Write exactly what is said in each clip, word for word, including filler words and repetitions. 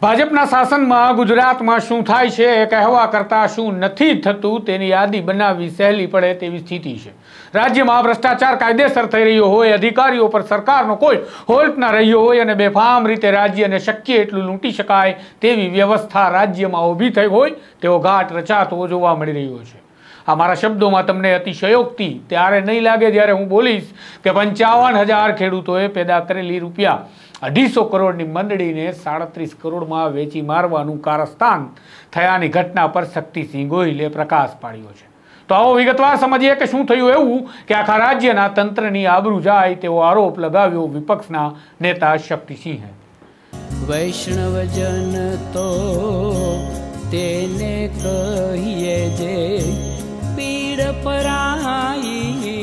ભાજપના શાસનમાં ગુજરાતમાં શું થાય છે એ કહેવા કરતાં શું નથી થતું તેની યાદી બનાવવી સહેલી પડે તેવી સ્થિતિ છે। રાજ્યમાં ભ્રષ્ટાચાર કાયદેસર થઈ રહ્યો હોય, અધિકારીઓ પર સરકારનો કોઈ હોલ્ટ ન રહ્યો હોય અને બેફામ રીતે રાજ્યને શક્ય એટલું લૂંટી શકાય તેવી વ્યવસ્થા રાજ્યમાં ઊભી થઈ હોય તેવો ઘાટ રચાતો જોવા મળી રહ્યો છે। આ મારા શબ્દોમાં તમને અતિશયોક્તિ ત્યારે નહીં લાગે જ્યારે હું બોલીશ કે પંચાવન હજાર ખેડૂતોએ પેદા કરેલી રૂપિયા અઢીસો કરોડની મંડળીને સાડત્રીસ કરોડમાં વેચી મારવાનું કારસ્તાન થયાની ઘટના પર શક્તિસિંહ ગોહિલે પ્રકાશ પાડ્યો છે। તો આવો વિગતવાર સમજીએ કે શું થયું એવું કે આખા રાજ્યના તંત્રની આબરૂ જાય તેવો આરોપ લગાવ્યો વિપક્ષના નેતા શક્તિસિંહે। વૈષ્ણવજન તો તેને કહીએ જે પીડ પરાઈ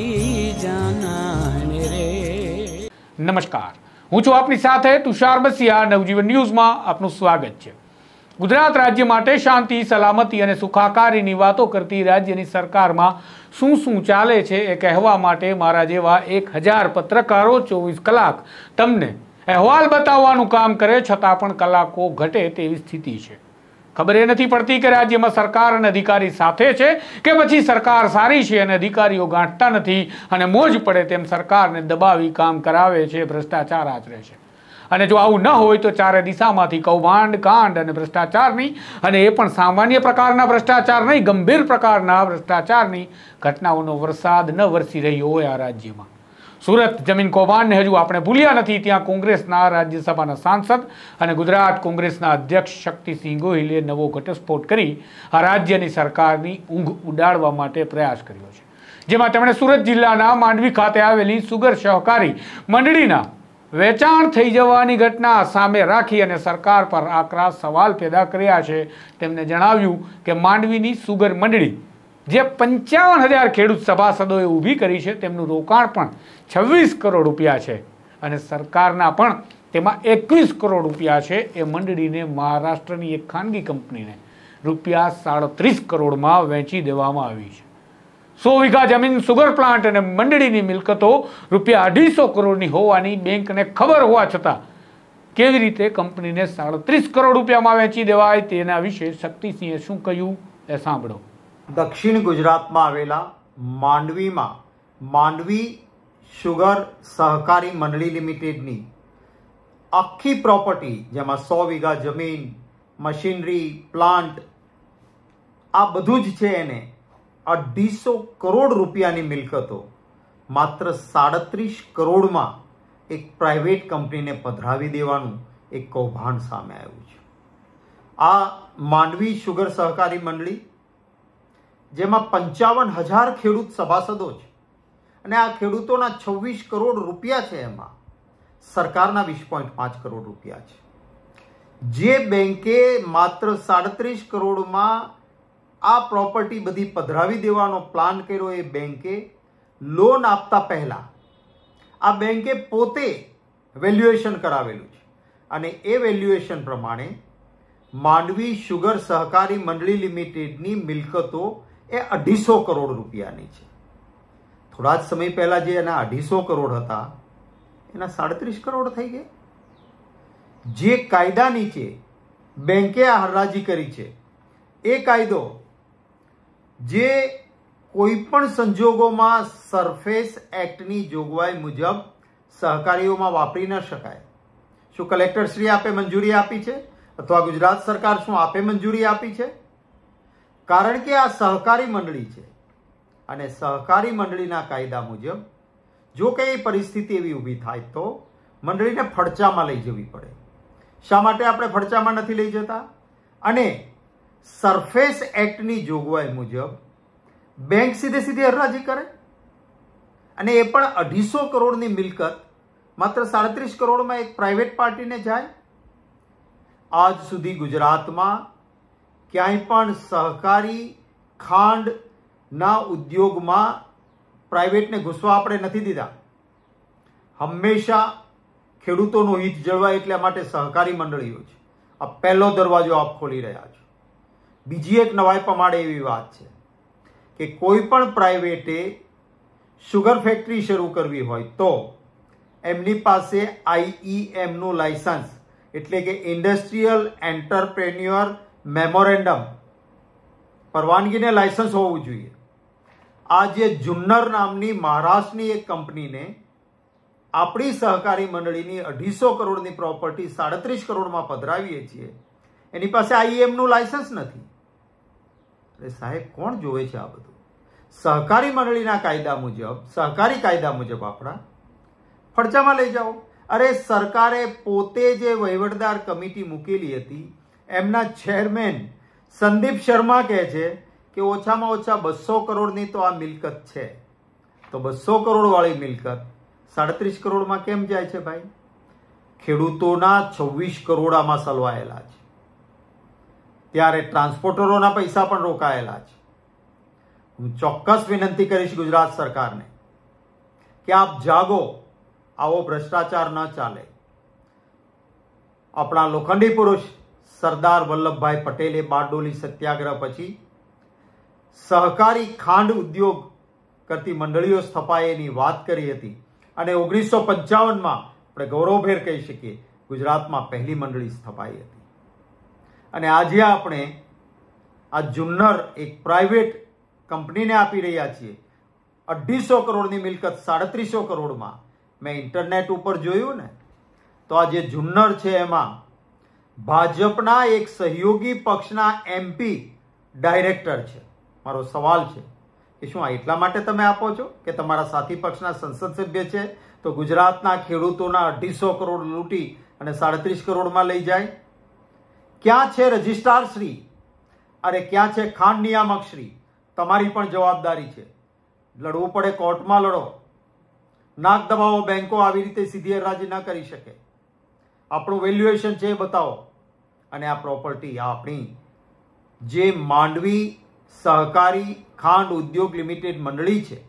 જાનાને રે। નમસ્કાર, હું છું આપની સાથે તુષાર બસિયા। નવજીવન ન્યૂઝમાં આપનું સ્વાગત છે। ગુજરાત રાજ્ય માટે શાંતિ, સલામતી અને સુખાકારીની વાતો કરતી રાજ્યની સરકારમાં શું શું ચાલે છે એ કહેવા માટે મારા જેવા એક હજાર પત્રકારો ચોવીસ કલાક તમને અહેવાલ બતાવવાનું કામ કરે છતાં પણ કલાકો ઘટે તેવી સ્થિતિ છે। ખબર એ નથી પડતી કે રાજ્યમાં સરકાર અને અધિકારી સાથે છે કે પછી સરકાર સારી છે અને અધિકારીઓ ગાંઠતા નથી અને મોજ પડે તેમ સરકારને દબાવી કામ કરાવે છે, ભ્રષ્ટાચાર આચરે છે। અને જો આવું ન હોય તો ચારે દિશામાંથી કૌભાંડ, કાંડ અને ભ્રષ્ટાચારની, અને એ પણ સામાન્ય પ્રકારના ભ્રષ્ટાચાર નહીં, ગંભીર પ્રકારના ભ્રષ્ટાચારની ઘટનાઓનો વરસાદ ન વરસી રહ્યો હોય આ રાજ્યમાં। સુરત જમીન કૌભાંડને હજુ આપણે ભૂલ્યા નથી, ત્યાં કોંગ્રેસના રાજ્યસભાના સાંસદ અને ગુજરાત કોંગ્રેસના અધ્યક્ષ શક્તિસિંહ ગોહિલે નવો ઘટસ્ફોટ કરી આ રાજ્યની સરકારની ઊંઘ ઉડાડવા માટે પ્રયાસ કર્યો છે, જેમાં તેમણે સુરત જિલ્લાના માંડવી ખાતે આવેલી સુગર સહકારી મંડળીના વેચાણ થઈ જવાની ઘટના સામે રાખી અને સરકાર પર આકરા સવાલ પેદા કર્યા છે। તેમણે જણાવ્યું કે માંડવીની સુગર મંડળી જે પંચાવન હજાર ખેડૂત સભાસદોએ ઊભી કરી છે તેમનું રોકાણ પણ છવ્વીસ કરોડ રૂપિયા છે અને સરકારના પણ તેમાં એકવીસ કરોડ રૂપિયા છે। એ મંડળીને મહારાષ્ટ્રની એક ખાનગી કંપનીને રૂપિયા સાડત્રીસ કરોડમાં વેચી દેવામાં આવી છે। સો વીઘા જમીન, સુગર પ્લાન્ટ અને મંડળીની મિલકતો રૂપિયા અઢીસો કરોડની હોવાની બેંકને ખબર હોવા છતાં કેવી રીતે કંપનીને સાડત્રીસ કરોડ રૂપિયામાં વેચી દેવાય તેના વિશે શક્તિસિંહે શું કહ્યું એ સાંભળો। દક્ષિણ ગુજરાતમાં આવેલા માંડવીમાં માંડવી શુગર સહકારી મંડળી લિમિટેડની આખી પ્રોપર્ટી, જેમાં સો વીઘા જમીન, મશીનરી, પ્લાન્ટ, આ બધું જ છે, એને અઢીસો કરોડ રૂપિયાની મિલકતો માત્ર સાડત્રીસ કરોડમાં એક પ્રાઇવેટ કંપનીને પધરાવી દેવાનું એક કૌભાંડ સામે આવ્યું છે। આ માંડવી શુગર સહકારી મંડળી, જેમાં પંચાવન હજાર ખેડૂત સભાસદો છે અને આ ખેડૂતોના છવ્વીસ કરોડ રૂપિયા છે, એમાં સરકારના વીસ પોઈન્ટ પાંચ કરોડ રૂપિયા છે। જે બેંકે માત્ર સાડત્રીસ કરોડમાં આ પ્રોપર્ટી બધી પધરાવી દેવાનો પ્લાન કર્યો, એ બેંકે લોન આપતા પહેલા આ બેંકે પોતે વેલ્યુએશન કરાવેલું છે અને એ વેલ્યુએશન પ્રમાણે માંડવી શુગર સહકારી મંડળી લિમિટેડની મિલકતો એ અઢીસો કરોડ રૂપિયાની છે। થોડા જ સમય પહેલા જે એના અઢીસો કરોડ હતા એના સાડત્રીસ કરોડ થઈ ગયા। જે કાયદા નીચે બેંકે આ હરાજી કરી છે એ કાયદો જે કોઈ પણ સંજોગોમાં સરફેસ એક્ટની જોગવાઈ મુજબ સહકારીઓમાં વાપરી ન શકાય। શું કલેક્ટર શ્રી આપે મંજૂરી આપી છે અથવા ગુજરાત સરકાર શું આપે મંજૂરી આપી છે? કારણ કે આ સહકારી મંડળી છે અને સહકારી મંડળીના કાયદા મુજબ જો કઈ પરિસ્થિતિ એવી ઊભી થાય તો મંડળીને ફડચામાં લઈ જવી પડે। શા માટે આપણે ફડચામાં નથી લઈ જતા? અને સરફેસ એક્ટની જોગવાઈ મુજબ બેંક સીધે સીધી હરાજી કરે અને એ પણ અઢીસો કરોડની મિલકત માત્ર સાડત્રીસ કરોડમાં એક પ્રાઇવેટ પાર્ટીને જાય। આજ સુધી ગુજરાતમાં ક્યાંય પણ સહકારી ખાંડના ઉદ્યોગમાં પ્રાઇવેટને ઘૂસવા આપણે નથી દીધા। હંમેશા ખેડૂતોનું હિત જળવાય એટલા માટે સહકારી મંડળીઓ છે, આ પહેલો દરવાજો આપ ખોલી રહ્યા છો। બીજી એક નવાઈ પમાડે એવી વાત છે કે કોઈ પણ પ્રાઇવેટે શુગર ફેક્ટરી શરૂ કરવી હોય તો એમની પાસે આઈઈએમ નું લાયસન્સ એટલે કે ઇન્ડસ્ટ્રીયલ એન્ટરપ્રેન્યોર મેમોરેન્ડમ પરવાનગીને લાયસન્સ હોવું જોઈએ. આ જે જુન્નર નામની મહારાષ્ટ્રની એક કંપનીને આપણી સહકારી મંડળીની અઢીસો કરોડની પ્રોપર્ટી સાડત્રીસ કરોડમાં પધરાવીએ છીએ, એની પાસે આઈએમનું લાયસન્સ નથી. એટલે સાહેબ કોણ જોવે છે આ બધું? સહકારી મંડળીના કાયદા મુજબ, સહકારી કાયદા મુજબ આપણા ફડચામાં લઈ જાઓ. અરે સરકારે પોતે જે વહીવટદાર કમિટી મૂકેલી હતી એમના ચેરમેન સંદીપ શર્મા કહે છે કે ઓછામાં ઓછા બસો કરોડની તો આ મિલકત છે. તો બસો કરોડ વાળી મિલકત સાડત્રીસ કરોડમાં કેમ જાય છે ભાઈ? ખેડૂતોના છવ્વીસ કરોડ આમાં સલવાયેલા છે, ત્યારે ટ્રાન્સપોર્ટરોના પૈસા પણ રોકાયેલા છે. હું ચોક્કસ વિનંતી કરીશ ગુજરાત સરકારને કે આપ જાગો, આવો ભ્રષ્ટાચાર ન ચાલે. આપણા લોખંડી પુરુષ સરદાર વલ્લભભાઈ પટેલે બારડોલી સત્યાગ્રહ પછી સહકારી ખાંડ ઉદ્યોગ કરતી મંડળીઓ સ્થપાયેની વાત કરી હતી અને ઓગણીસો પંચાવનમાં આપણે ગૌરવભેર કહી શકીએ ગુજરાતમાં પહેલી મંડળી સ્થપાઈ હતી. અને આજે આપણે આ જુન્નર એક પ્રાઇવેટ કંપનીને આપી રહ્યા છીએ અઢીસો કરોડની મિલકત સાડત્રીસો કરોડમાં. મેં ઇન્ટરનેટ ઉપર જોયું ને તો આ જે જુન્નર છે એમાં ભાજપના એક સહયોગી પક્ષના એમપી ડાયરેક્ટર છે. મારો સવાલ છે કે શું આ એટલા માટે તમે આપો છો કે તમારા સાથી પક્ષના સંસદ સભ્ય છે તો ગુજરાતના ખેડૂતોના અઢીસો કરોડ લૂંટી અને સાડત્રીસ કરોડમાં લઈ જાય? ક્યાં છે રજિસ્ટ્રાર શ્રી? અરે ક્યાં છે ખાંડ નિયામક શ્રી? તમારી પણ જવાબદારી છે. લડવું પડે કોર્ટમાં લડો. નાક દબાવો. બેંકો આવી રીતે સીધી હરાજી ન કરી શકે. આપણું વેલ્યુએશન છે એ બતાવો. અને આ પ્રોપર્ટી આપણી જે માંડવી સહકારી ખાંડ ઉદ્યોગ લિમિટેડ મંડળી છે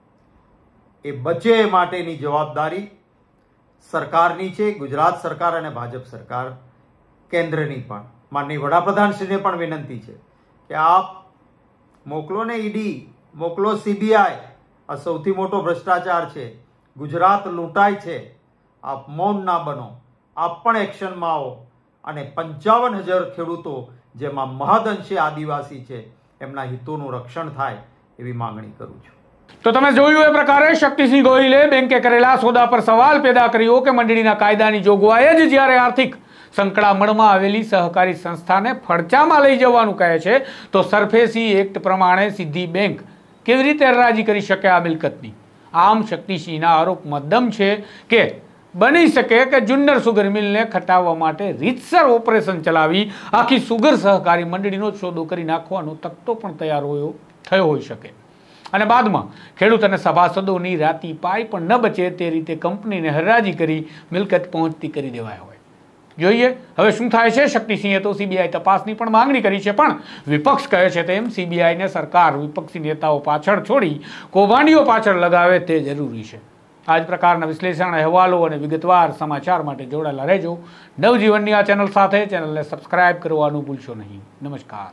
એ બચે એ માટેની જવાબદારી સરકારની છે, ગુજરાત સરકાર અને ભાજપ સરકાર કેન્દ્રની પણ. માનનીય વડાપ્રધાનશ્રીને પણ વિનંતી છે કે આપ મોકલો ને ઈડી, મોકલો સીબીઆઈ. આ સૌથી મોટો ભ્રષ્ટાચાર છે. ગુજરાત લૂંટાય છે. આપ મૌન ના બનો, આપ પણ એક્શનમાં આવો અને પંચાવન હજાર ખેડૂતો જેમાં મહદઅંશે આદિવાસી છે એમના હિતોનું રક્ષણ થાય એવી માંગણી કરું છું. તો તમે જોયું એ પ્રકારે શક્તિસિંહ ગોહિલે બેંકે કરેલા સોદા પર સવાલ પેદા કર્યો કે મંડળીના કાયદાની જોગવાઈ જ જ્યારે આર્થિક સંકળામણમાં આવેલી સહકારી સંસ્થાને ફડચામાં લઈ જવાનું કહે છે તો સરફેસી એક્ટ પ્રમાણે સીધી બેંક કેવી રીતે હરાજી કરી શકે આ મિલકતની? આમ શક્તિસિંહના આરોપમાં દમ છે કે બની શકે કે જુન્નર સુગર મિલને ખટાવવા માટે રીતસર ઓપરેશન ચલાવી આખી સુગર સહકારી મંડળીનો સોદો કરી નાખવાનો તકતો પણ તૈયાર હોયો થયો હોઈ શકે અને બાદમાં ખેડૂત અને સભાસદોની રાતી પાઈ પણ ન બચે તે રીતે કંપનીને હરાજી કરી મિલકત પહોંચતી કરી દેવાય હોય. જોઈએ હવે શું થાય છે. શક્તિસિંહે તો સીબીઆઈ તપાસની પણ માંગણી કરી છે, પણ વિપક્ષ કહે છે તેમ સીબીઆઈને સરકાર વિપક્ષી નેતાઓ પાછળ છોડી કૌભાંડીઓ પાછળ લગાવે તે જરૂરી છે. આ જ પ્રકારના વિશ્લેષણ, અહેવાલો અને વિગતવાર સમાચાર માટે જોડાયેલા રહેજો નવજીવનની આ ચેનલ સાથે. ચેનલને સબસ્ક્રાઇબ કરવાનું ભૂલશો નહીં. નમસ્કાર.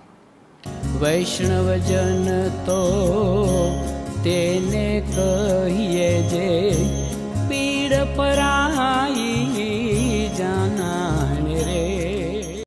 વૈષ્ણવજન તો તેને કહીએ જે પીડ પરાઈ.